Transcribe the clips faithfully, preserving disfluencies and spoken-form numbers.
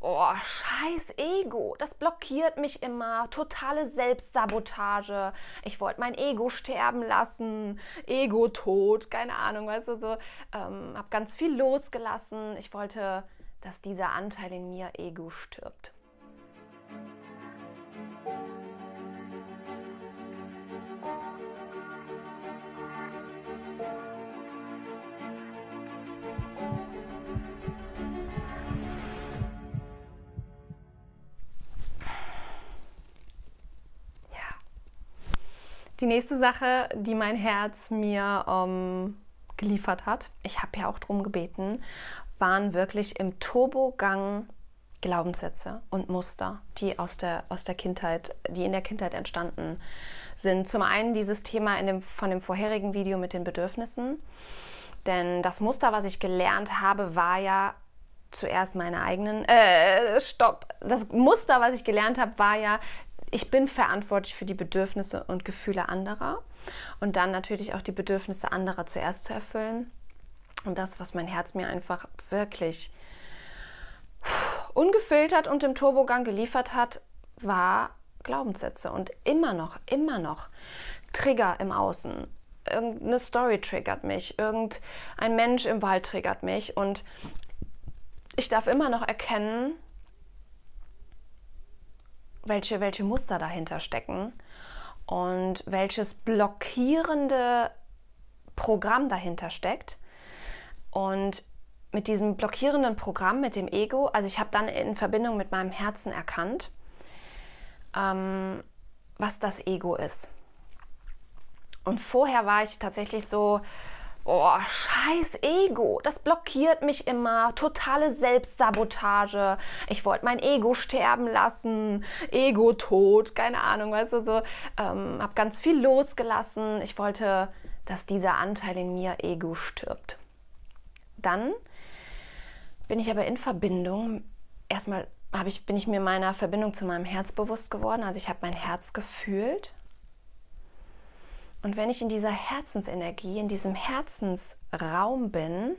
oh, scheiß Ego, das blockiert mich immer, totale Selbstsabotage, ich wollte mein Ego sterben lassen, Ego-Tod, keine Ahnung, weißt du, so, ähm, habe ganz viel losgelassen, ich wollte, dass dieser Anteil in mir Ego stirbt. Die nächste Sache, die mein Herz mir ähm, geliefert hat, ich habe ja auch drum gebeten, waren wirklich im Turbogang Glaubenssätze und Muster, die aus der, aus der Kindheit, die in der Kindheit entstanden sind. Zum einen dieses Thema in dem, von dem vorherigen Video mit den Bedürfnissen. Denn das Muster, was ich gelernt habe, war ja zuerst meine eigenen, äh, stopp, das Muster, was ich gelernt habe, war ja, ich bin verantwortlich für die Bedürfnisse und Gefühle anderer und dann natürlich auch die Bedürfnisse anderer zuerst zu erfüllen. Und das, was mein Herz mir einfach wirklich ungefiltert und im Turbogang geliefert hat, war Glaubenssätze. Und immer noch, immer noch Trigger im Außen. Irgendeine Story triggert mich, irgendein Mensch im Wald triggert mich und ich darf immer noch erkennen, welche, welche Muster dahinter stecken und welches blockierende Programm dahinter steckt. Und mit diesem blockierenden Programm, mit dem Ego, also ich habe dann in Verbindung mit meinem Herzen erkannt, ähm, was das Ego ist. Und vorher war ich tatsächlich so, oh, scheiß Ego, das blockiert mich immer, totale Selbstsabotage, ich wollte mein Ego sterben lassen, Ego-Tod, keine Ahnung, weißt du, so, ähm, habe ganz viel losgelassen, ich wollte, dass dieser Anteil in mir Ego stirbt. Dann bin ich aber in Verbindung, erstmal habe ich, bin ich mir meiner Verbindung zu meinem Herz bewusst geworden, also ich habe mein Herz gefühlt. Und wenn ich in dieser Herzensenergie, in diesem Herzensraum bin,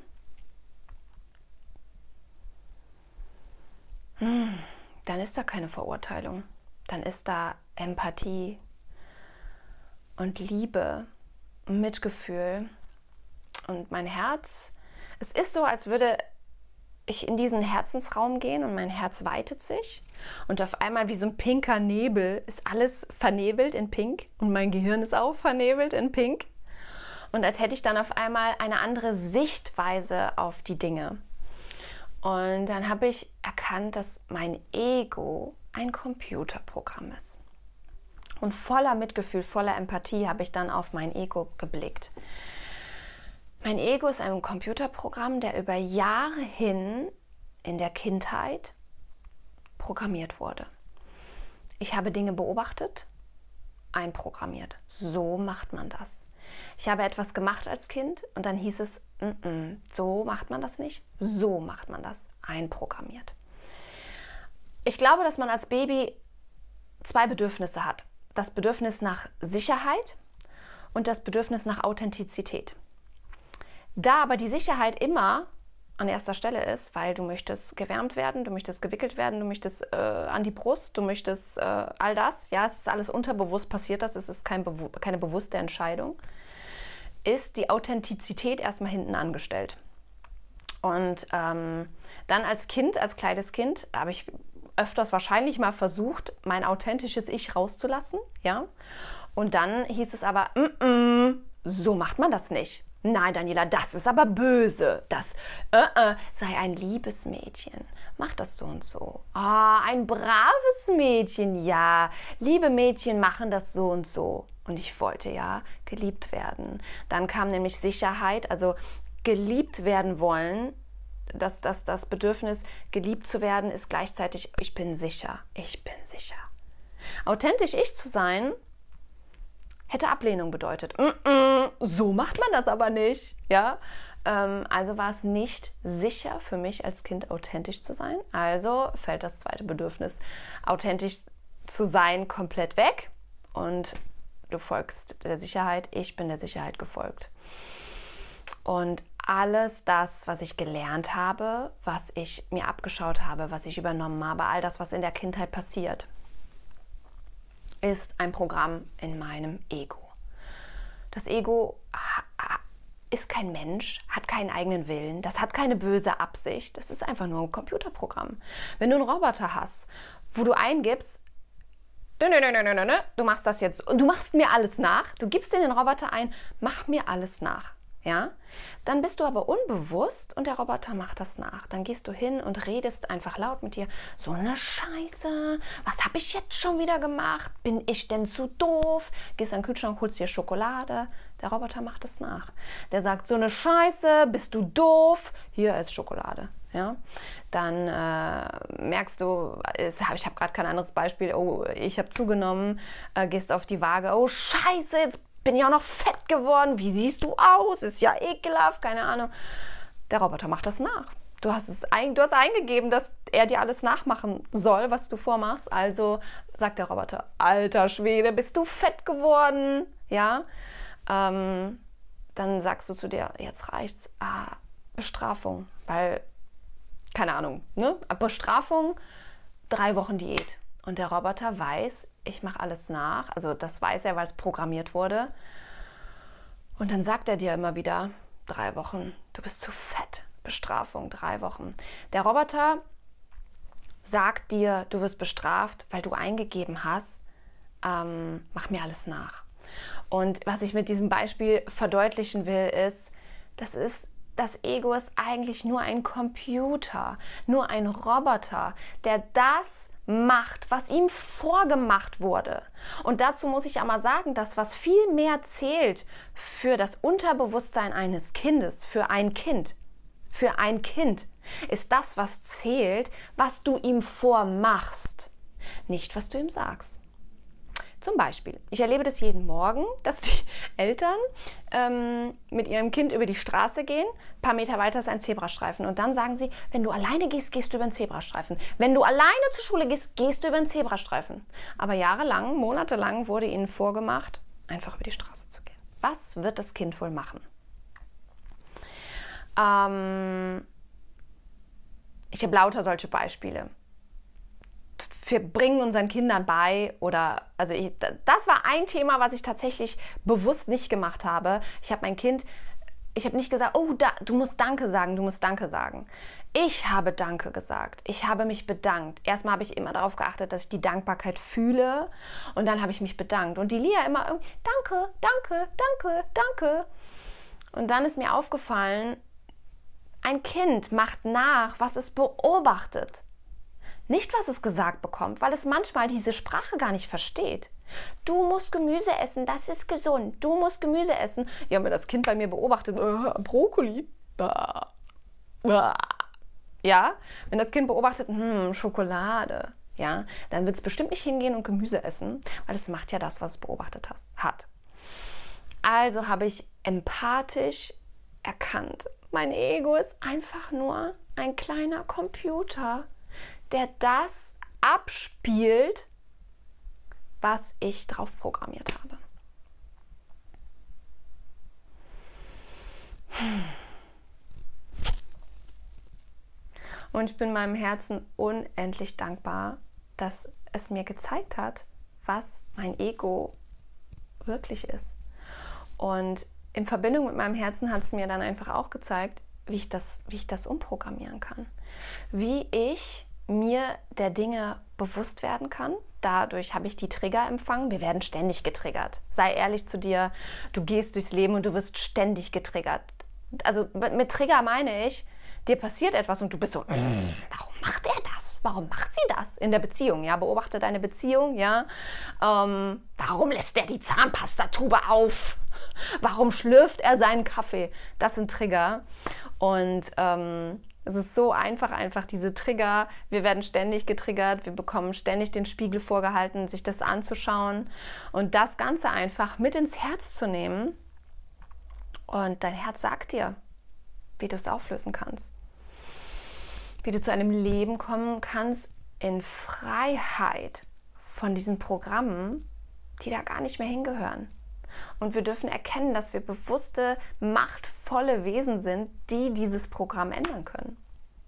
dann ist da keine Verurteilung. Dann ist da Empathie und Liebe und Mitgefühl. Und mein Herz, es ist so, als würde ich in diesen Herzensraum gehen und mein Herz weitet sich. Und auf einmal wie so ein pinker Nebel ist alles vernebelt in Pink und mein Gehirn ist auch vernebelt in Pink. Und als hätte ich dann auf einmal eine andere Sichtweise auf die Dinge. Und dann habe ich erkannt, dass mein Ego ein Computerprogramm ist. Und voller Mitgefühl, voller Empathie habe ich dann auf mein Ego geblickt. Mein Ego ist ein Computerprogramm, der über Jahre hin in der Kindheit programmiert wurde. Ich habe Dinge beobachtet, einprogrammiert. So macht man das. Ich habe etwas gemacht als Kind und dann hieß es, N -n, so macht man das nicht, so macht man das, einprogrammiert. Ich glaube, dass man als Baby zwei Bedürfnisse hat. Das Bedürfnis nach Sicherheit und das Bedürfnis nach Authentizität. Da aber die Sicherheit immer an erster Stelle ist, weil du möchtest gewärmt werden, du möchtest gewickelt werden, du möchtest äh, an die Brust, du möchtest äh, all das, ja, es ist alles unterbewusst passiert, das es ist kein Bewu keine bewusste Entscheidung, ist die Authentizität erstmal hinten angestellt. Und ähm, dann als Kind, als kleines Kind, habe ich öfters wahrscheinlich mal versucht, mein authentisches Ich rauszulassen, ja, und dann hieß es aber, mm -mm, so macht man das nicht. Nein, Daniela, das ist aber böse. Das äh, äh, sei ein liebes Mädchen. Mach das so und so. Ah, ein braves Mädchen, ja. Liebe Mädchen machen das so und so. Und ich wollte ja geliebt werden. Dann kam nämlich Sicherheit, also geliebt werden wollen. Das, das, das Bedürfnis, geliebt zu werden, ist gleichzeitig, ich bin sicher. Ich bin sicher. Authentisch ich zu sein, hätte Ablehnung bedeutet. Mm -mm, so macht man das aber nicht. Ja? Ähm, also war es nicht sicher für mich als Kind authentisch zu sein. Also fällt das zweite Bedürfnis, authentisch zu sein, komplett weg. Und du folgst der Sicherheit. Ich bin der Sicherheit gefolgt. Und alles das, was ich gelernt habe, was ich mir abgeschaut habe, was ich übernommen habe, all das, was in der Kindheit passiert, ist ein Programm in meinem Ego. Das Ego ist kein Mensch, hat keinen eigenen Willen, das hat keine böse Absicht, das ist einfach nur ein Computerprogramm. Wenn du einen Roboter hast, wo du eingibst, du machst das jetzt und du machst mir alles nach, du gibst in den Roboter ein, mach mir alles nach. Ja? Dann bist du aber unbewusst und der Roboter macht das nach. Dann gehst du hin und redest einfach laut mit dir. So eine Scheiße, was habe ich jetzt schon wieder gemacht? Bin ich denn zu doof? Gehst an den Kühlschrank, holst dir Schokolade. Der Roboter macht das nach. Der sagt, so eine Scheiße, bist du doof? Hier ist Schokolade. Ja? Dann äh, merkst du, ich habe gerade kein anderes Beispiel, oh, ich habe zugenommen, äh, gehst auf die Waage, oh Scheiße, jetzt bin ich auch noch fett geworden, wie siehst du aus, ist ja ekelhaft, keine Ahnung. Der Roboter macht das nach. Du hast, es ein, du hast eingegeben, dass er dir alles nachmachen soll, was du vormachst. Also sagt der Roboter, alter Schwede, bist du fett geworden? Ja, ähm, dann sagst du zu dir, jetzt reicht's. Ah, Bestrafung, weil, keine Ahnung, ne? Bestrafung, drei Wochen Diät. Und der Roboter weiß, ich mache alles nach. Also das weiß er, weil es programmiert wurde. Und dann sagt er dir immer wieder, drei Wochen, du bist zu fett. Bestrafung, drei Wochen. Der Roboter sagt dir, du wirst bestraft, weil du eingegeben hast, ähm, mach mir alles nach. Und was ich mit diesem Beispiel verdeutlichen will, ist, das ist Das Ego ist eigentlich nur ein Computer, nur ein Roboter, der das macht, was ihm vorgemacht wurde. Und dazu muss ich einmal sagen, dass was viel mehr zählt für das Unterbewusstsein eines Kindes, für ein Kind, für ein Kind, ist das, was zählt, was du ihm vormachst, nicht was du ihm sagst. Zum Beispiel, ich erlebe das jeden Morgen, dass die Eltern ähm, mit ihrem Kind über die Straße gehen, ein paar Meter weiter ist ein Zebrastreifen und dann sagen sie, wenn du alleine gehst, gehst du über den Zebrastreifen. Wenn du alleine zur Schule gehst, gehst du über den Zebrastreifen. Aber jahrelang, monatelang wurde ihnen vorgemacht, einfach über die Straße zu gehen. Was wird das Kind wohl machen? Ähm, ich habe lauter solche Beispiele. Wir bringen unseren Kindern bei oder, also ich, das war ein Thema, was ich tatsächlich bewusst nicht gemacht habe. Ich habe mein Kind, ich habe nicht gesagt, oh, da, du musst Danke sagen, du musst Danke sagen. Ich habe Danke gesagt, ich habe mich bedankt. Erstmal habe ich immer darauf geachtet, dass ich die Dankbarkeit fühle und dann habe ich mich bedankt. Und die Lia immer irgendwie, danke, danke, danke, danke. Und dann ist mir aufgefallen, ein Kind macht nach, was es beobachtet. Nicht, was es gesagt bekommt, weil es manchmal diese Sprache gar nicht versteht. Du musst Gemüse essen, das ist gesund. Du musst Gemüse essen. Ja, wenn das Kind bei mir beobachtet, äh, Brokkoli. Bah. Bah. Ja, wenn das Kind beobachtet, hm, Schokolade, ja, dann wird es bestimmt nicht hingehen und Gemüse essen, weil es macht ja das, was es beobachtet hat. Also habe ich empathisch erkannt, mein Ego ist einfach nur ein kleiner Computer, der das abspielt, was ich drauf programmiert habe. Und ich bin meinem Herzen unendlich dankbar, dass es mir gezeigt hat, was mein Ego wirklich ist. Und in Verbindung mit meinem Herzen hat es mir dann einfach auch gezeigt, wie ich das, wie ich das umprogrammieren kann. Wie ich mir der Dinge bewusst werden kann. Dadurch habe ich die Trigger empfangen. Wir werden ständig getriggert. Sei ehrlich zu dir, du gehst durchs Leben und du wirst ständig getriggert. Also mit Trigger meine ich, dir passiert etwas und du bist so, warum macht er das? Warum macht sie das? In der Beziehung, ja, beobachte deine Beziehung, ja. Ähm, warum lässt er die Zahnpastatube auf? Warum schlürft er seinen Kaffee? Das sind Trigger. Und ähm, es ist so einfach, einfach diese Trigger. Wir werden ständig getriggert, wir bekommen ständig den Spiegel vorgehalten, sich das anzuschauen und das Ganze einfach mit ins Herz zu nehmen. Und dein Herz sagt dir, wie du es auflösen kannst. Wie du zu einem Leben kommen kannst in Freiheit von diesen Programmen, die da gar nicht mehr hingehören. Und wir dürfen erkennen, dass wir bewusste, machtvolle Wesen sind, die dieses Programm ändern können.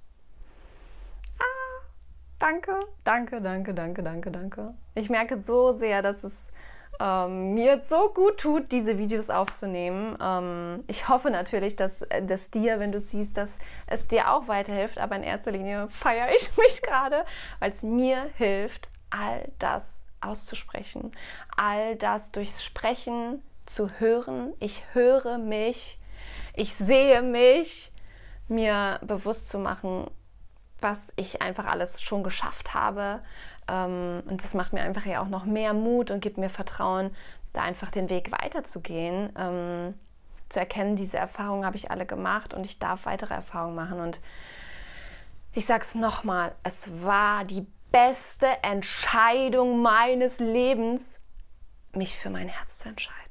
Ah, danke, danke, danke, danke, danke, danke. Ich merke so sehr, dass es ähm, mir so gut tut, diese Videos aufzunehmen. Ähm, ich hoffe natürlich, dass, dass dir, wenn du siehst, dass es dir auch weiterhilft. Aber in erster Linie feiere ich mich gerade, weil es mir hilft, all das auszusprechen, all das durchs Sprechen zu hören. Ich höre mich, ich sehe mich, mir bewusst zu machen, was ich einfach alles schon geschafft habe. Und das macht mir einfach ja auch noch mehr Mut und gibt mir Vertrauen, da einfach den Weg weiterzugehen, zu erkennen, diese Erfahrungen habe ich alle gemacht und ich darf weitere Erfahrungen machen. Und ich sage es nochmal, es war die beste Entscheidung meines Lebens, mich für mein Herz zu entscheiden.